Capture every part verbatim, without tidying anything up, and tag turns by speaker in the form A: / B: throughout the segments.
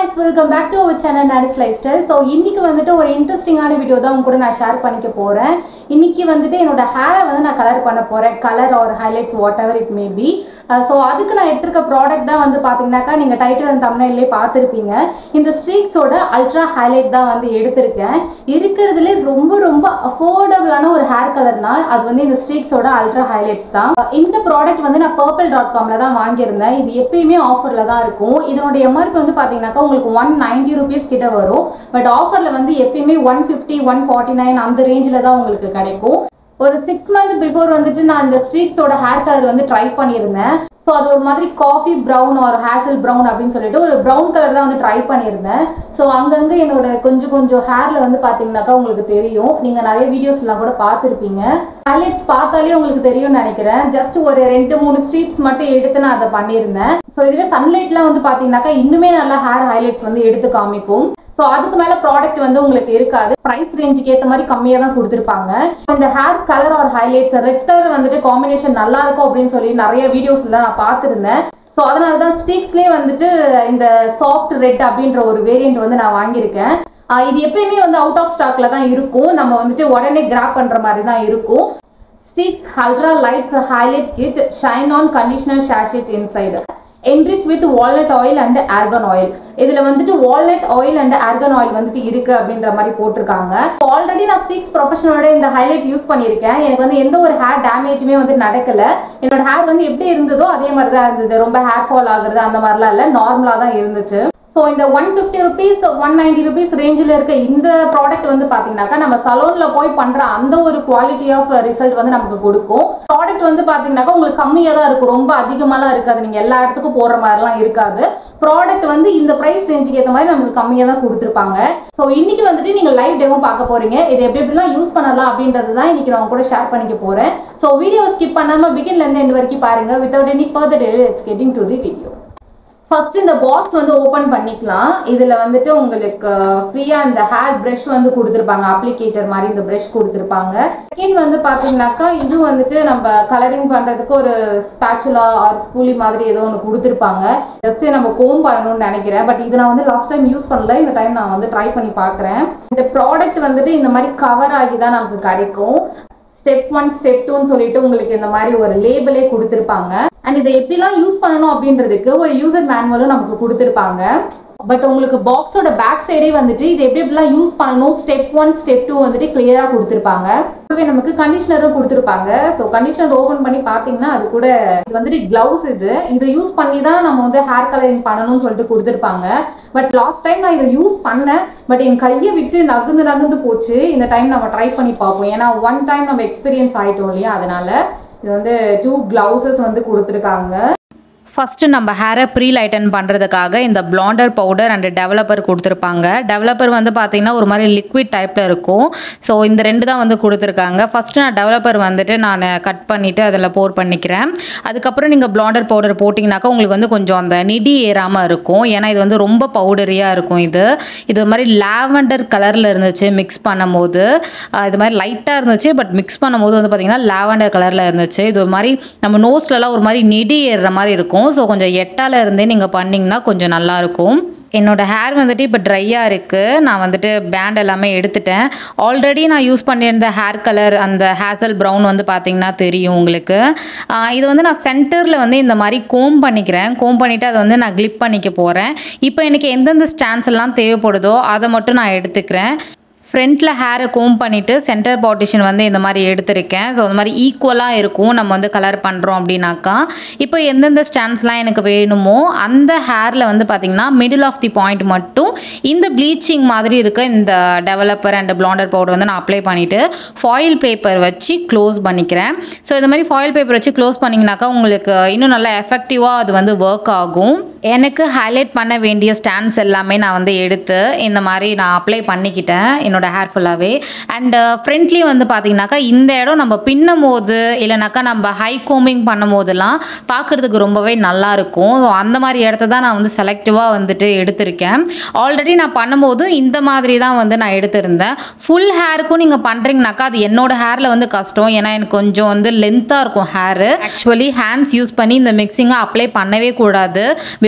A: guys, welcome back to our channel Nadis Lifestyle. So இன்னைக்கு வந்துட்டு ஒரு இன்ட்ரஸ்டிங்கான வீடியோ தான் உங்க கூட நான் ஷேர் பண்ணிக்க போறேன். இன்னைக்கு வந்துட்டு என்னோட ஹேரை வந்து நான் கலர் பண்ண போறேன். Colour or highlights whatever it may be. So அதுக்கு நான் எடுத்துருக்க ப்ராடக்ட் தான் வந்து பார்த்தீங்கன்னாக்கா நீங்கள் டைட்டில் அண்ட் தம்ப்நெயிலே பார்த்துருப்பீங்க. இந்த ஸ்ட்ரீக்ஸோட அல்ட்ரா ஹைலைட் தான் வந்து எடுத்திருக்கேன். இருக்கிறதுலே ரொம்ப ரொம்ப அஃபோர்டபுளான ஒரு ஹேர் கலர்னா அது வந்து இந்த ஸ்ட்ரீக்ஸோட அல்ட்ரா ஹைலைட்ஸ் தான். இந்த ப்ராடக்ட் வந்து நான் பர்பிள் டாட் காம்ல தான் வாங்கியிருந்தேன். இது எப்பயுமே ஆஃபரில் தான் இருக்கும். இதனுடைய எம்ஆர்பி வந்து பார்த்தீங்கன்னாக்கா உங்களுக்கு ஒன் நைன்டி ருபீஸ் கிட்ட வரும். பட் ஆஃபரில் வந்து எப்பயுமே one fifty one forty nine அந்த ரேஞ்சில் தான் உங்களுக்கு கிடைக்கும். ஒரு சிக்ஸ் மந்த் பிஃபோர் வந்துட்டு நான் இந்த ஸ்ட்ரீக்ஸோட ஹேர் கலர் வந்து ட்ரை பண்ணியிருந்தேன். ஸோ அது ஒரு மாதிரி காஃபி ப்ரௌன் ஒரு ஹேசல் ப்ரௌன் அப்படின்னு சொல்லிட்டு ஒரு ப்ரௌன் கலர் தான் வந்து ட்ரை பண்ணியிருந்தேன். ஸோ அங்கங்கே என்னோட கொஞ்சம் கொஞ்சம் ஹேரில் வந்து பார்த்தீங்கன்னாக்கா உங்களுக்கு தெரியும். நீங்கள் நிறைய வீடியோஸ்லாம் கூட பார்த்துருப்பீங்க. ஹைலைட்ஸ் பார்த்தாலே உங்களுக்கு தெரியும்னு நினைக்கிறேன். ஜஸ்ட் ஒரு ரெண்டு மூணு ஸ்ட்ரீப்ஸ் மட்டும் எடுத்து நான் அதை பண்ணியிருந்தேன். ஸோ இதுவே சன்லைட்லாம் வந்து பார்த்தீங்கன்னாக்கா இன்னுமே நல்லா ஹேர் ஹைலைட்ஸ் வந்து எடுத்து காமிக்கும். ஸோ அதுக்கு மேலே ப்ராடக்ட் வந்து உங்களுக்கு இருக்காது. ப்ரைஸ் ரேஞ்சுக்கு ஏற்ற மாதிரி கம்மியாக தான் கொடுத்துருப்பாங்க. இந்த hair colour or highlights red colour வந்துட்டு காம்பினேஷன் நல்லா இருக்கும் அப்படின்னு சொல்லி நிறைய வீடியோஸ்லாம் நான் பார்த்துருந்தேன். ஸோ அதனால தான் ஸ்டிக்ஸ்லேயே வந்துட்டு இந்த சாஃப்ட் ரெட் அப்படின்ற ஒரு வேரியண்ட் வந்து நான் வாங்கியிருக்கேன். இது எப்பயுமே வந்து அவுட் ஆஃப் ஸ்டாக்ல தான் இருக்கும். நம்ம வந்துட்டு உடனே கிராப் பண்ணுற மாதிரி தான் இருக்கும். Streax ultra lights highlight kit shine on conditioner sachet inside enriched with walnut oil and argan oil. இதுல வந்துட்டு walnut oil and argan oil வந்துட்டு இருக்கு அப்படின்ற மாதிரி போட்டிருக்காங்க. ஆல்ரெடி நான் ஸ்டிக்ஸ் ப்ரொஃபஷனலோட இந்த ஹைலைட் யூஸ் பண்ணியிருக்கேன். எனக்கு வந்து எந்த ஒரு ஹேர் டேமேஜுமே வந்து நடக்கல. என்னோட ஹேர் வந்து எப்படி இருந்ததோ அதே மாதிரி தான் இருந்தது. ரொம்ப ஹேர் ஃபால் ஆகுறது அந்த மாதிரிலாம் இல்லை, நார்மலாக தான் இருந்துச்சு. ஸோ இந்த one fifty rupees one ninety rupees ரேஞ்சில் இருக்க இந்த ப்ராடக்ட் வந்து பார்த்தீங்கன்னாக்கா நம்ம சலூனில் போய் பண்ணுற அந்த ஒரு குவாலிட்டி ஆஃப் ரிசல்ட் வந்து நமக்கு கொடுக்கும். ப்ராடக்ட் வந்து பார்த்தீங்கன்னாக்கா உங்களுக்கு கம்மியாக தான் இருக்கும், ரொம்ப அதிகமாகலாம் இருக்காது. நீங்கள் எல்லா இடத்துக்கும் போடுற மாதிரிலாம் இருக்காது. ப்ராடக்ட் வந்து இந்த ப்ரைஸ் ரேஞ்சுக்கு ஏற்ற மாதிரி நமக்கு கம்மியாக தான் கொடுத்துருப்பாங்க. ஸோ இன்னைக்கு வந்துட்டு நீங்கள் லைவ் டெமோ பார்க்க போறீங்க. இது எப்படி எப்படிலாம் யூஸ் பண்ணலாம் அப்படின்றது தான் இன்னைக்கு நான் கூட ஷேர் பண்ணிக்க போகிறேன். ஸோ வீடியோ ஸ்கிப் பண்ணாமல் பிகின்லேருந்து எண்ட் வரைக்கும் பாருங்கள். Without any further delay let's getting to the video. First இந்த பாக்ஸ் வந்து ஓப்பன் பண்ணிக்கலாம். இதில் வந்துட்டு உங்களுக்கு ஃப்ரீயாக இந்த ஹேர் ப்ரஷ் வந்து கொடுத்துருப்பாங்க, அப்ளிகேட்டர் மாதிரி இந்த ப்ரஷ் கொடுத்துருப்பாங்க. செகண்ட் வந்து பார்த்தீங்கன்னாக்கா இது வந்துட்டு நம்ம கலரிங் பண்ணுறதுக்கு ஒரு ஸ்பேச்சுலா ஆர் ஸ்பூலி மாதிரி ஏதோ ஒன்று கொடுத்துருப்பாங்க. ஜஸ்ட் நம்ம கோம் பண்ணணும்னு நினைக்கிறேன். பட் இது நான் வந்து லாஸ்ட் டைம் யூஸ் பண்ணல, இந்த டைம் நான் வந்து ட்ரை பண்ணி பார்க்குறேன். இந்த ப்ராடக்ட் வந்துட்டு இந்த மாதிரி கவர் ஆகி தான் நமக்கு கிடைக்கும். ஸ்டெப் ஒன் ஸ்டெப் டூன்னு சொல்லிட்டு உங்களுக்கு இந்த மாதிரி ஒரு லேபிளே கொடுத்துருப்பாங்க. அண்ட் இதை எப்படிலாம் யூஸ் பண்ணணும் அப்படின்றதுக்கு ஒரு யூசர் மேனுவலும் நமக்கு கொடுத்துருப்பாங்க. பட் உங்களுக்கு பாக்ஸோட பேக் சைடே வந்துட்டு இது எப்படி எப்படிலாம் யூஸ் பண்ணணும் ஸ்டெப் ஒன் ஸ்டெப் டூ வந்துட்டு கிளியராக கொடுத்துருப்பாங்க. நமக்கு கண்டிஷனரும் கொடுத்துருப்பாங்க. ஸோ கண்டிஷனர் ஓபன் பண்ணி பார்த்தீங்கன்னா அது கூட இது வந்துட்டு கிளவுஸ் இது இதை யூஸ் பண்ணி தான் நம்ம வந்து ஹேர் கலரிங் பண்ணணும்னு சொல்லிட்டு கொடுத்துருப்பாங்க. பட் லாஸ்ட் டைம் நான் இதை யூஸ் பண்ணேன். பட் என் கையை விட்டு நகர்ந்து நகர்ந்து போச்சு. இந்த டைம் நம்ம ட்ரை பண்ணி பார்ப்போம். ஏன்னா ஒன் டைம் நம்ம எக்ஸ்பீரியன்ஸ் ஆகிட்டோம் இல்லையா, அதனால இது வந்து டூ கிளவுசஸ் வந்து கொடுத்துருக்காங்க.
B: ஃபஸ்ட்டு நம்ம ஹேரை ப்ரீ லைட்டன் பண்ணுறதுக்காக இந்த பிளாண்டர் பவுடர் அண்ட் டெவலப்பர் கொடுத்துருப்பாங்க. டெவலப்பர் வந்து பார்த்திங்கன்னா ஒரு மாதிரி லிக்விட் டைப்பில் இருக்கும். ஸோ இந்த ரெண்டு தான் வந்து கொடுத்துருக்காங்க. ஃபஸ்ட்டு நான் டெவலப்பர் வந்துட்டு நான் கட் பண்ணிவிட்டு அதில் போர் பண்ணிக்கிறேன். அதுக்கப்புறம் நீங்கள் பிளாண்டர் பவுடர் போட்டிங்கனாக்கா உங்களுக்கு வந்து கொஞ்சம் அந்த நிடி ஏறாமல் இருக்கும். ஏன்னா இது வந்து ரொம்ப பவுடரியாக இருக்கும். இது இது மாதிரி லாவெண்டர் கலரில் இருந்துச்சு மிக்ஸ் பண்ணும்போது. இது மாதிரி லைட்டாக இருந்துச்சு, பட் மிக்ஸ் பண்ணும்போது வந்து பார்த்திங்கன்னா லாவெண்டர் கலரில் இருந்துச்சு. இது ஒரு மாதிரி நம்ம நோஸ்லலாம் ஒரு மாதிரி நிடி ஏறுற மாதிரி இருக்கும். ஸோ கொஞ்சம் எட்டால இருந்தே நீங்கள் பண்ணிங்கன்னா கொஞ்சம் நல்லாயிருக்கும். என்னோட ஹேர் வந்துட்டு இப்போ ட்ரையாக இருக்குது. நான் வந்துட்டு பேண்ட் எல்லாமே எடுத்துட்டேன். ஆல்ரெடி நான் யூஸ் பண்ணியிருந்த ஹேர் கலர் அந்த ஹேசல் ப்ரௌன் வந்து பார்த்திங்கன்னா தெரியும் உங்களுக்கு. இது வந்து நான் சென்டரில் வந்து இந்த மாதிரி கோம் பண்ணிக்கிறேன். கோம் பண்ணிவிட்டு அதை வந்து நான் கிளிப் பண்ணிக்க போகிறேன். இப்போ எனக்கு எந்தெந்த ஸ்டாண்ட்ஸ் எல்லாம் தேவைப்படுதோ அதை மட்டும் நான் எடுத்துக்கிறேன். ஃப்ரண்ட்டில் ஹேரை கோம் பண்ணிவிட்டு சென்டர் பார்ட்டிஷன் வந்து இந்த மாதிரி எடுத்திருக்கேன். ஸோ அந்த மாதிரி ஈக்குவலாக இருக்கும் நம்ம வந்து கலர் பண்ணுறோம் அப்படின்னாக்கா. இப்போ எந்தெந்த ஸ்டாண்ட்ஸ்லாம் எனக்கு வேணுமோ அந்த ஹேரில் வந்து பார்த்திங்கன்னா மிடில் ஆஃப் தி பாயிண்ட் மட்டும் இந்த ப்ளீச்சிங் மாதிரி இருக்க இந்த டெவலப்பர் அண்ட் பிளாண்டர் பவுடர் வந்து நான் அப்ளை பண்ணிவிட்டு ஃபாயில் பேப்பர் வச்சு க்ளோஸ் பண்ணிக்கிறேன். ஸோ இந்த மாதிரி ஃபாயில் பேப்பர் வச்சு க்ளோஸ் பண்ணிங்கனாக்கா உங்களுக்கு இன்னும் நல்லா எஃபெக்டிவாக அது வந்து ஒர்க் ஆகும். எனக்கு ஹைலைட் பண்ண வேண்டிய ஸ்டாண்ட்ஸ் எல்லாமே நான் வந்து எடுத்து இந்த மாதிரி நான் அப்ளை பண்ணிக்கிட்டேன் என்னோட ஹேர் ஃபுல்லாகவே. அண்ட் ஃப்ரண்ட்லேயும் வந்து பார்த்தீங்கன்னாக்கா இந்த இடம் நம்ம பின்னும் போது இல்லைனாக்கா நம்ம ஹை கோமிங் பண்ணும் போதெல்லாம் பார்க்குறதுக்கு ரொம்பவே நல்லாயிருக்கும். ஸோ அந்த மாதிரி இடத்த தான் நான் வந்து செலக்டிவாக வந்துட்டு எடுத்திருக்கேன். ஆல்ரெடி நான் பண்ணும்போது இந்த மாதிரி தான் வந்து நான் எடுத்திருந்தேன். ஃபுல் ஹேருக்கும் நீங்கள் பண்ணுறீங்கனாக்கா அது என்னோட ஹேரில் வந்து கஷ்டம். ஏன்னா எனக்கு கொஞ்சம் வந்து லென்த்தாக இருக்கும் ஹேரு. ஆக்சுவலி ஹேண்ட்ஸ் யூஸ் பண்ணி இந்த மிக்சிங்கை அப்ளை பண்ணவே கூடாது.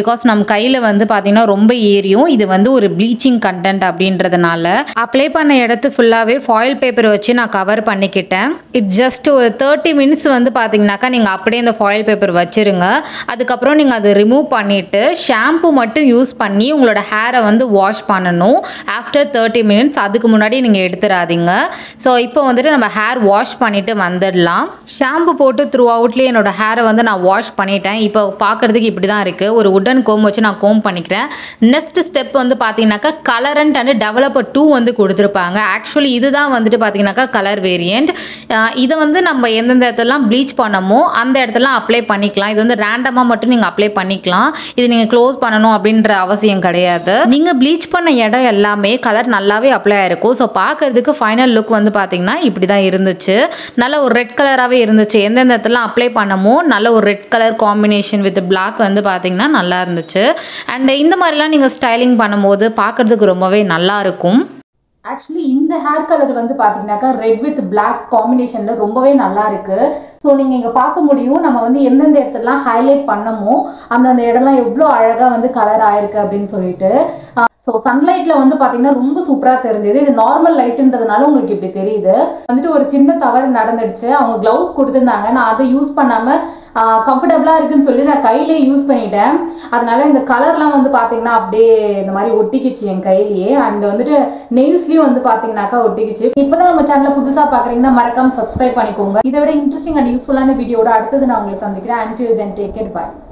B: பிகாஸ் நம்ம கையில் வந்து பார்த்தீங்கன்னா ரொம்ப ஏரியும். இது வந்து ஒரு ப்ளீச்சிங் கண்டென்ட் அப்படின்றதுனால அப்ளை பண்ண இடத்து ஃபுல்லாகவே ஃபாயில் பேப்பர் வச்சு நான் கவர் பண்ணிக்கிட்டேன். இட் ஜஸ்ட் ஒரு தேர்ட்டி மினிட்ஸ் வந்து பார்த்தீங்கன்னாக்கா நீங்கள் அப்படியே இந்த ஃபாயில் பேப்பர் வச்சுருங்க. அதுக்கப்புறம் நீங்கள் அதை ரிமூவ் பண்ணிவிட்டு ஷாம்பு மட்டும் யூஸ் பண்ணி உங்களோட ஹேரை வந்து வாஷ் பண்ணணும் ஆஃப்டர் தேர்ட்டி மினிட்ஸ். அதுக்கு முன்னாடி நீங்கள் எடுத்துடாதீங்க. ஸோ இப்போ வந்துட்டு நம்ம ஹேர் வாஷ் பண்ணிவிட்டு வந்துடலாம். ஷாம்பு போட்டு த்ரூ அவுட்லேயே என்னோட ஹேரை வந்து நான் வாஷ் பண்ணிட்டேன். இப்போ பார்க்குறதுக்கு இப்படி தான் இருக்குது. ஒரு உட்டன் கோம் வச்சு நான் கோம் பண்ணிக்கிறேன். நெக்ஸ்ட் ஸ்டெப் வந்து பார்த்தீங்கன்னாக்கா கலரண்ட் அண்ட் டெவலப்பர் டூ வந்து கொடுத்துருப்பாங்க. ஆக்சுவலி இதுதான் வந்துட்டு பார்த்தீங்கன்னாக்கா கலர் வேரியண்ட். இதை வந்து நம்ம எந்தெந்த இடத்துலலாம் ப்ளீச் பண்ணமோ அந்த இடத்துலாம் அப்ளை பண்ணிக்கலாம். இது வந்து ரேண்டமாக மட்டும் நீங்கள் அப்ளை பண்ணிக்கலாம். இது நீங்கள் க்ளோஸ் பண்ணணும் அப்படின்ற அவசியம் கிடையாது. நீங்கள் ப்ளீச் பண்ண இடம் எல்லாமே கலர் நல்லாவே அப்ளை ஆயிருக்கும். ஸோ பார்க்கறதுக்கு ஃபைனல் லுக் வந்து பார்த்தீங்கன்னா இப்படி தான் இருந்துச்சு. நல்ல ஒரு ரெட் கலராகவே இருந்துச்சு. எந்தெந்த இடத்துலாம் அப்ளை பண்ணமோ நல்ல ஒரு red colour combination with black வந்து பார்த்தீங்கன்னா நல்லா இருந்துச்சு. அண்ட் இந்த மாதிரிலாம் நீங்கள் ஸ்டைலிங் பண்ணும்போது பார்க்கறதுக்கு ரொம்பவே நல்லா இருக்கும்.
A: ஆக்சுவலி இந்த ஹேர் கலர் வந்து பார்த்தீங்கன்னாக்கா ரெட் வித் பிளாக் காம்பினேஷனில் ரொம்பவே நல்லா இருக்குது. ஸோ நீங்கள் இங்கே பார்க்க முடியும் நம்ம வந்து எந்தெந்த இடத்துலலாம் ஹைலைட் பண்ணமோ அந்தந்த இடம்லாம் எவ்வளோ அழகாக வந்து கலர் ஆயிருக்கு அப்படின்னு சொல்லிட்டு. ஸோ சன்லைட்டில் வந்து பார்த்தீங்கன்னா ரொம்ப சூப்பராக தெரிஞ்சது. இது நார்மல் லைட்டுன்றதுனால உங்களுக்கு இப்படி தெரியுது. வந்துட்டு ஒரு சின்ன தவறு நடந்துடுச்சு. அவங்க க்ளவுஸ் கொடுத்துருந்தாங்க, நான் அதை யூஸ் பண்ணாமல் கம்ஃபர்டபுளாக இருக்குன்னு சொல்லி நான் கையிலே யூஸ் பண்ணிட்டேன். அதனால இந்த கலர்லாம் வந்து பார்த்தீங்கன்னா அப்படியே இந்த மாதிரி ஒட்டிக்கிச்சு என் கையிலேயே. அண்ட் வந்துட்டு நெயில்ஸ்லேயும் வந்து பார்த்தீங்கன்னாக்கா ஒட்டிக்கிச்சு. இப்போ தான் நம்ம சேனலில் புதுசாக பார்க்குறீங்கன்னா மறக்காமல் சப்ஸ்கிரைப் பண்ணிக்கோங்க. இதை விட இன்ட்ரெஸ்டிங் அண்ட் யூஸ்ஃபுல்லான வீடியோட அடுத்தது நான் உங்களை சந்திக்கிறேன். Until then take care, by.